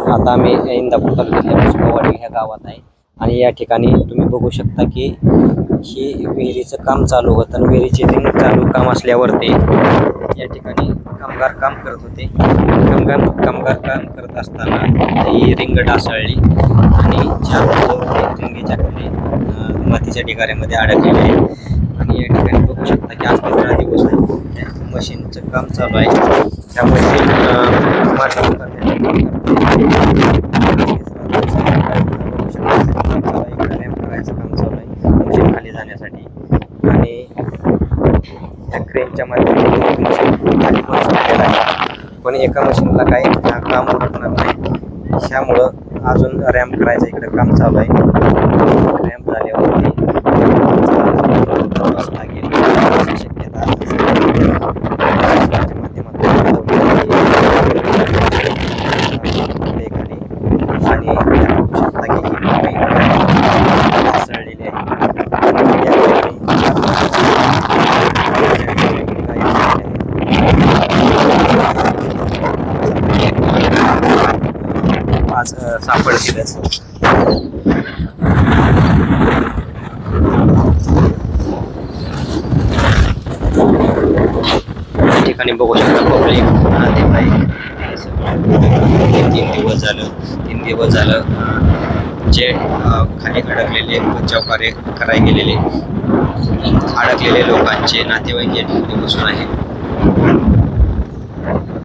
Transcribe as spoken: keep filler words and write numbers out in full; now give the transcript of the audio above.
आता आम्ही इंदापूर तालुक्यातल्या मुसकवाडी ह्या गावात आहे आणि या ठिकाणी तुम्ही बघू शकता की ही विहिरीचं काम चालू होतं आणि विहिरीचे रिंग चालू काम असल्यावरती या ठिकाणी कामगार काम करत होते. कामगार कामगार काम करत असताना ही रिंग ढासळली आणि ज्या रिंगीच्या खाली मातीच्या ढिगाऱ्यामध्ये अडकलेले आहे. आणि या ठिकाणी बघू शकता की आज तिसरा दिवस आहे, मशीनचं काम चालू आहे. त्या मशीन करायचं काम चालू आहे मशीन खाली जाण्यासाठी आणि त्या क्रेनच्या माध्यमातून मशीन खाली पोहोचवलेलं आहे. पण एका मशीनला काही काम होणार नाही, त्यामुळं अजून रॅम्प करायचं इकडे काम चालू आहे. रॅम्प झाल्यावरती शक्यता आणि सळलेली आहे. आज सापडतीलच. ठिकाणी बघू शकता पब्लिक तीन दिवस झालं तीन दिवस झालं जे खाली अडकलेले बचाव कार्य करायला गेलेले अडकलेले लोकांचे नातेवाईक या ठिकाणी बसून आहे.